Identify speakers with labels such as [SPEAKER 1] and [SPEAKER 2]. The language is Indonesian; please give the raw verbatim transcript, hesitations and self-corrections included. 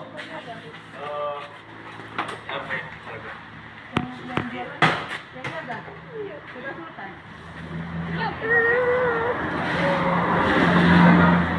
[SPEAKER 1] Eh, apa ya?
[SPEAKER 2] Yang yang jualan yang ada. Sudah Sultan.